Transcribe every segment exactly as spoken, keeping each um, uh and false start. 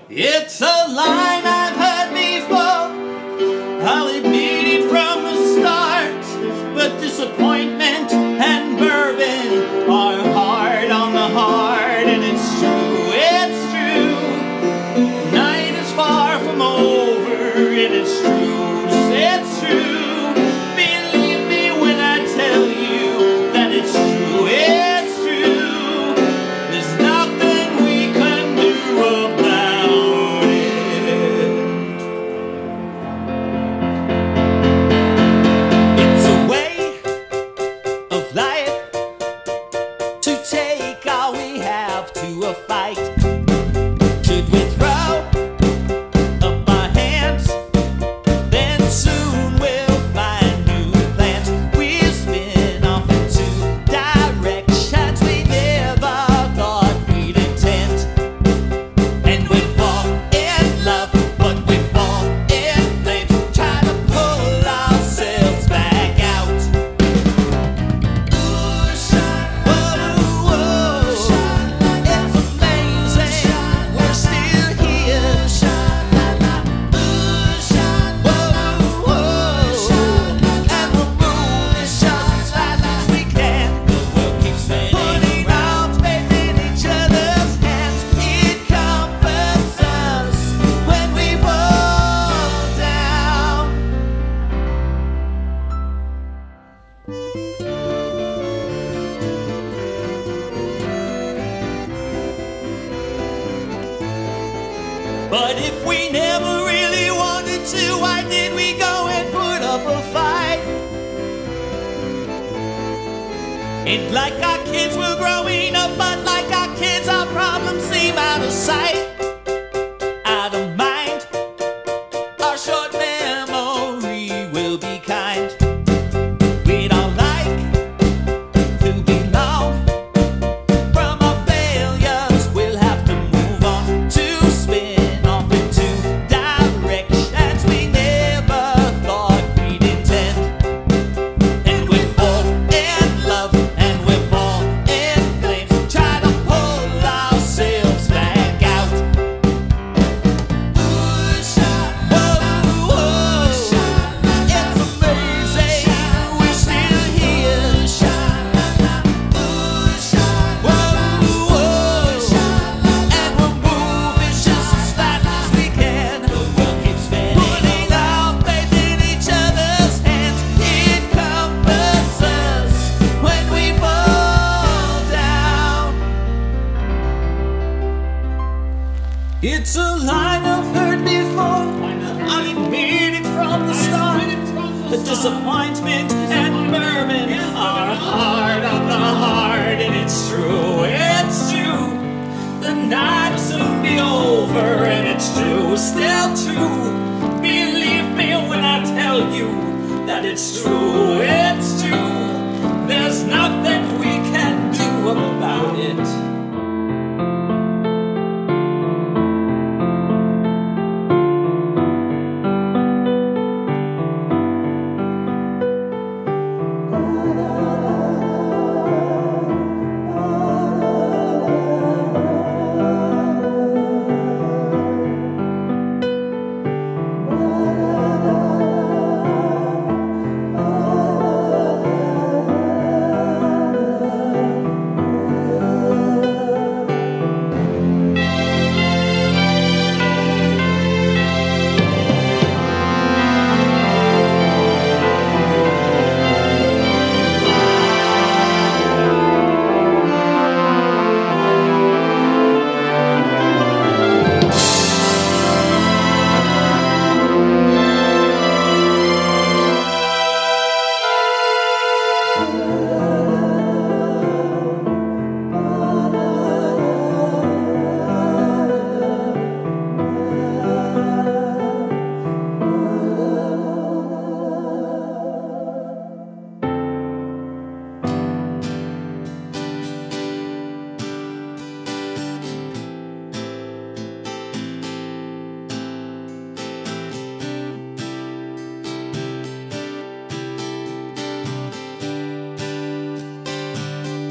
It's a line I've heard before, I'll admit it from the start, but disappointment and bourbon are hard on the heart, and it's true, it's true. Night is far from over, and it's true, it's true. Believe me when I tell you that it's true, it's true. There's nothing we can do about a fight. Should we throw up our hands? Then soon we'll find new plans. We'll spin off into directions we never thought we'd intend. And we fall in love, but we fall in flames, try to pull ourselves back out. Ooh, shine, whoa, whoa, shine. But if we never really wanted to, why did we go and put up a fight? Ain't like our kids were growing up, but like our kids our problems seem out of sight, out of mind. Our short memory will be kind. We don't like to be long from our failures. We'll have to move on to spin It's a line I've heard before, I'll admit it from the start. The disappointment and bourbon are hard on the heart, and it's true, it's true. The night will soon be over, and it's true, still true. Believe me when I tell you that it's true, it's true. There's nothing we can do about it.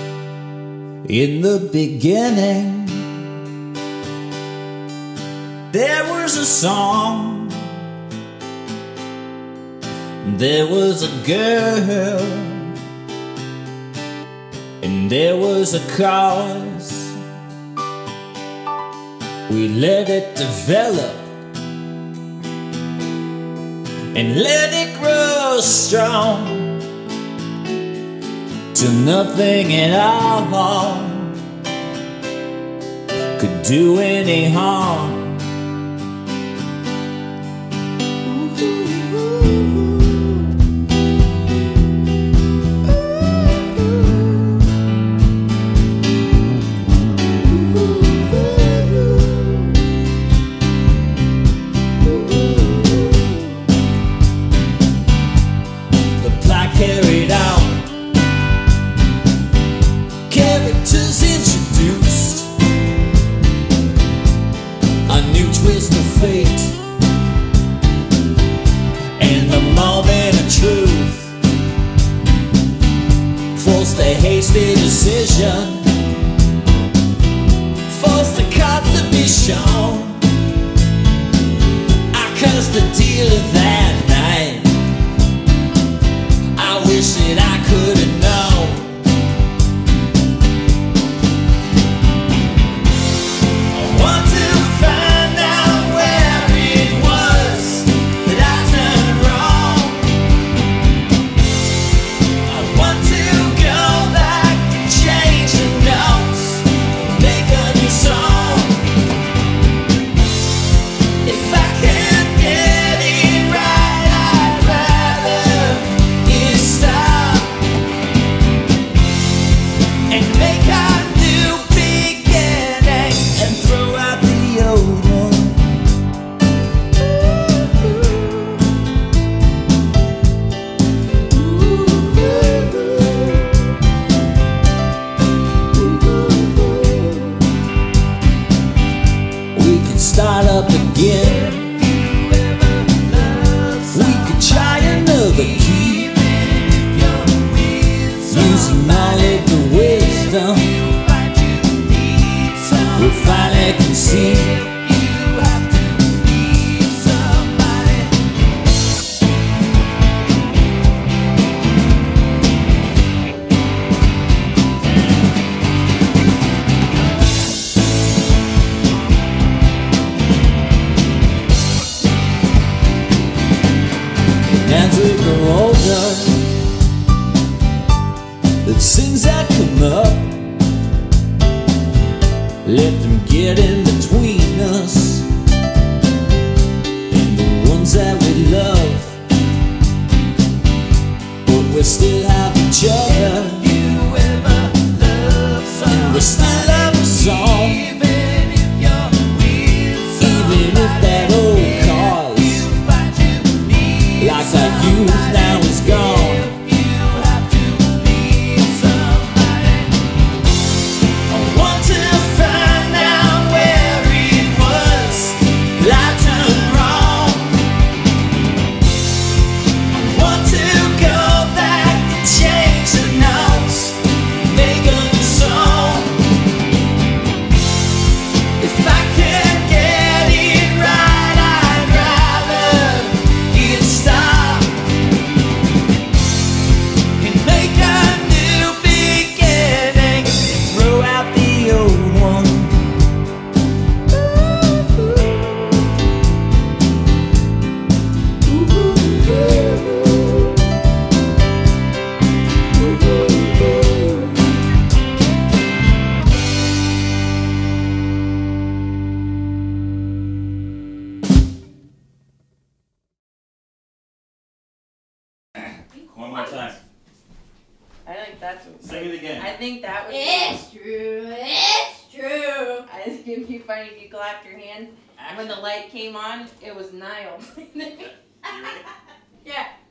In the beginning, There was a song, there was a girl, and there was a cause. We let it develop and let it grow strong till nothing at all could do any harm. Carried out, characters introduced, a new twist of fate, and the moment of truth forced a hasty decision, forced the cards to be shown. I cursed the dealer that night. I wish that I could have known. I want to find out where it was that I turned wrong. I want to go back and change the notes, make a new song. If I can get it right, I'd rather stop and make a new beginning and throw out the old one. We could start up again. We could try another key. Using knowledge and wisdom, we finally can see. And as we grow older, the sins that come up, let them get in between us and the ones that we love, but we still have each other. If you ever love somebody, and we still have a song, even if you're with somebody, even if that old cause, like our youth now is gone. One more time. I think that's what. Sing it again. I think that was. It's true. It's true. I think it'd be funny if you clapped your hands. And when the light came on, it was Niall. You ready? Yeah.